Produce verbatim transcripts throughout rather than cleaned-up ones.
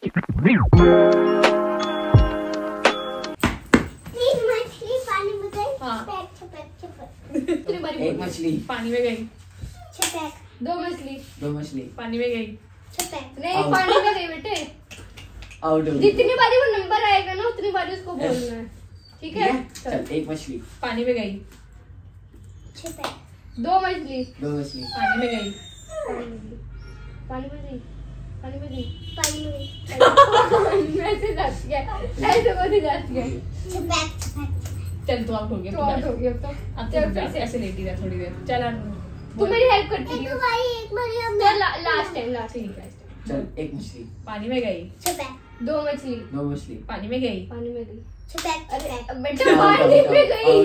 एक मछली पानी में गई। दो मछली दो मछली पानी में गई। नहीं पानी में गई बेटे। आउट। जितनी बारी वो नंबर आएगा ना उतनी बारी उसको बोलना है, ठीक है? चल एक मछली पानी में गई। दो मछली दो मछली पानी में गई। पानी में गई पानी में गई पानी में गई ऐसे जाती है, ऐसे बोलते जाती है। चल तू आउट हो गया। तो आउट हो गया अब तो। अब चल ऐसे ऐसे लेटी रह थोड़ी देर। चल तू मेरी हेल्प करती है। चल लास्ट टाइम लास्ट ठीक है। चल एक मछली पानी में गई। दो मछली दो मछली पानी में गई। पानी में गई। अरे बेटा पानी में गई।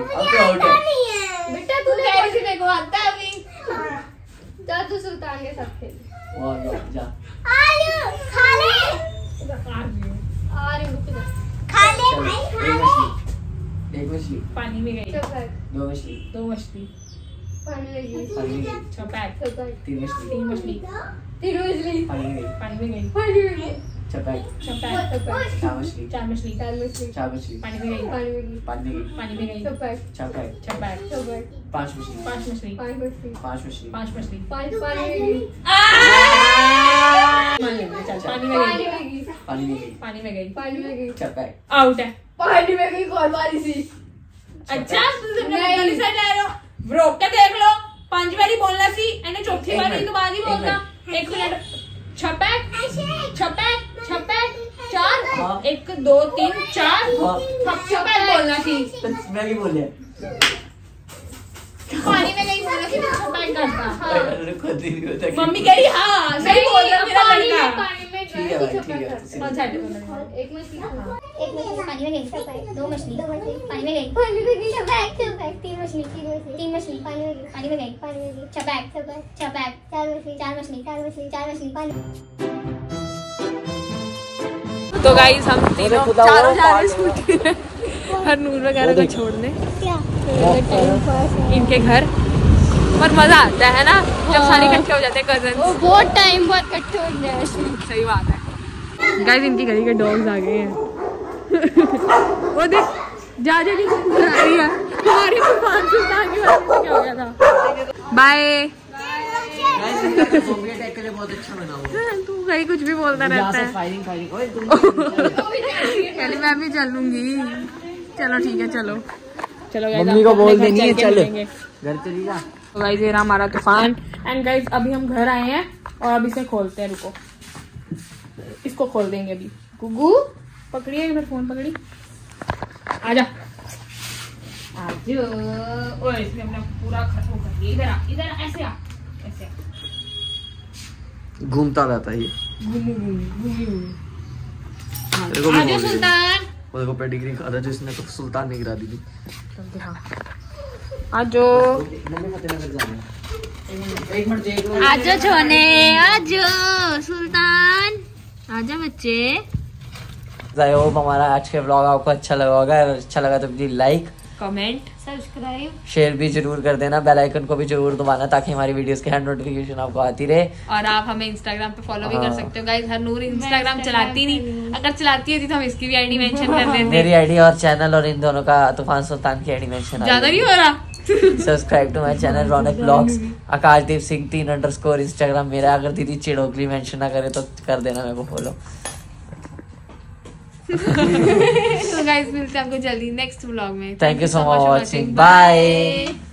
बेटा तूने ऐसे देखो आता है अभी। जा तू सुल्तान के साथ खेल। वाह जा आलू खा ले। आ रही हूं खा ले भाई खा ले। एक मछली पानी में गई। दो मछली दो मछली पानी में गई। पानी में गई। छपैक तीन मछली तीन मछली तीन मछली पानी में गई। पानी में गई। पानी में गई। छपैक छपैक चार मछली चार मछली चार मछली चार मछली पानी में गई। पानी में गई। पानी में गई। पानी में गई। छपैक छपैक छपैक छपैक पांच मछली पांच मछली पांच मछली पांच मछली पांच मछली पांच पानी में गई। चल पानी में पानी गई। में गई। पानी में गई। पानी में गई। पानी में गई। छपैक आउट है। पानी में गई कौन बारी सी। अच्छा नहीं साइड आ रहे हो रोक के देख लो। पांच बारी बोलना सी एने चौथी बारी तो बाद ही बोलना। एक मिनट। छपैक छपैक छपैक चार एक दो तीन चार छपैक बोलना सी। मैं भी बोल पानी में गई बोला सी तो छपैक करता। मम्मी मम्मी कही हाँ सही बोल रहा मेरा पानी में लड़का। पानी में ठीक है भाई, ठीक है। कौन सा बोलना एक मछली एक मछली पानी में गई। दो मछली दो मछली पानी में गई। पानी में गई। छपैक छपैक तीन मछली तीन मछली तीन मछली पानी में गई। पानी में गई। पानी में गई। छपैक छपैक छपैक चार मछली चार मछली चार मछली चार मछली पानी। तो गाइस हम तीनों चारों जा रहे स्कूटी में हर नूर वगैरह को छोड़ने इनके घर। पर मजा आता है ना जब सारे इकट्ठे हो जाते हैं कजन। बहुत टाइम बाद इकट्ठे हो गए। सही बात है। गाइस इनकी गली के डॉग्स आ गए हैं। वो देख जा जा के आ रही है हमारी तूफान सुल्तान की वजह से क्या हो गया था। बाय। बहुत अच्छा बना हुआ। तू कहीं कुछ भी बोलता रहता है। फायरिंग फायरिंग पहले मैं भी चलूंगी। चलो ठीक है चलो चलो गाइस मम्मी को बोल देनी है चल मिलेंगे। घर चली जा। तो गाइस ये रहा हमारा तूफान। एंड गाइस अभी हम घर आए हैं और अभी इसे खोलते हैं। रुको इसको खोल देंगे अभी। गुगू पकड़िए इधर फोन पकड़ी। आजा आजो। ओए इसने अपना पूरा खत्म कर दिया। इधर आ इधर आ ऐसे आ ऐसे आ। घूमता रहता है ये। घूमू घूमू घूमू आजा सुल्तान। वो देखो पेडिग्री खा रहा है जिसने तो सुल्तान ने गिरा दी थी। आजो आजो छोने आजो सुल्तान आजा बच्चे। आई होप हमारा आज के व्लॉग आपको अच्छा लगा होगा। अगर अच्छा लगा तो please like comment subscribe share भी जरूर कर देना। बेल आइकन को भी जरूर दबाना ताकि हमारी वीडियोस के हर नोटिफिकेशन आपको आती रहे। और आप हमें इंस्टाग्राम पे फॉलो भी कर सकते हो गाइस। हर नूर इंस्टाग्राम चलाती नहीं। अगर चलाती होती तो हम इसकी भी आईडी मेंशन कर देते। मेरी आईडी और चैनल और इन दोनों का तूफान सुल्तान की आईडी मेंशन ज्यादा नहीं हो रहा। Subscribe to my channel Raunak blogs. Akashdeep Singh तीन अंडरस्कोर इंस्टाग्राम मेरा। अगर दीदी चिड़ोकली मेंशन ना करे तो कर देना मेरे को फॉलो। तो गाइस मिलते हैं आपको जल्दी नेक्स्ट व्लॉग में। Thank you so much watching. Bye.